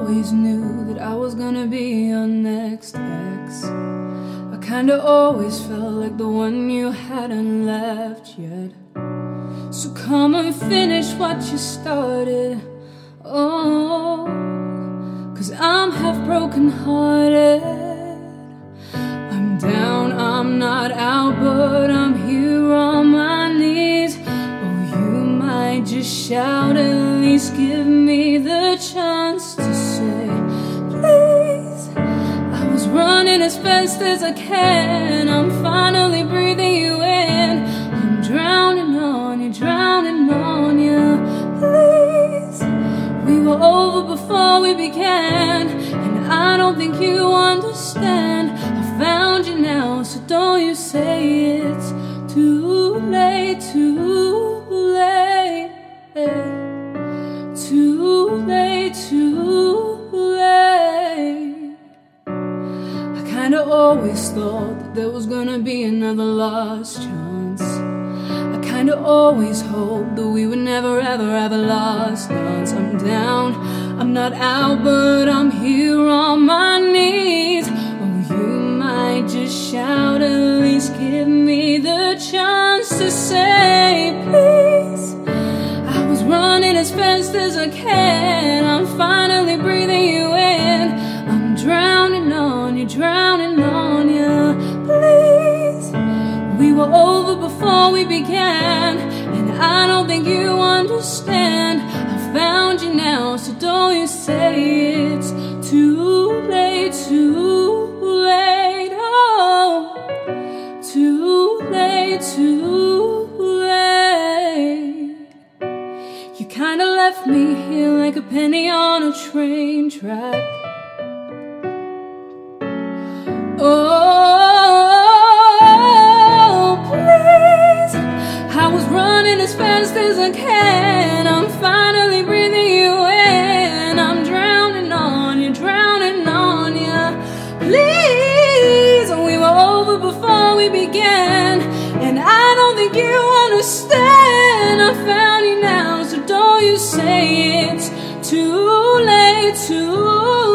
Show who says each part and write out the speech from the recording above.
Speaker 1: always knew that I was gonna be your next ex. I kinda always felt like the one you hadn't left yet. So come and finish what you started. Oh, 'cause I'm half broken hearted. I'm down, I'm not out, but I'm here on my knees. Oh, you might just shout, at least give me the chance to say please. I was running as fast as I can, I'm finally breathing you in. I'm drowning on you, drowning on you. Please, we were over before we began, and I don't think you understand. I found you now, so don't you say it's too late, too late, too late, too late. I kinda always thought that there was gonna be another lost chance. I kinda always hoped that we would never ever have a lost dance. I'm down, I'm not out, but I'm here on my knees. Oh, you might just shout, at least give me the chance to say please. I was running as fast as I can, I'm finally breathing you in. I'm drowning on you, drowning on you. Please, we were over before we began, and I don't think you understand. I found you now, so don't you say it's too late, too late. Oh, too late, too late. You kinda left me here like a penny on a train track. Oh, please, I was running as fast as I can, I'm finally breathing you in. I'm drowning on you, drowning on you. Please, we were over before we began, and I don't think you understand. I found you now, so don't you say it's too late, too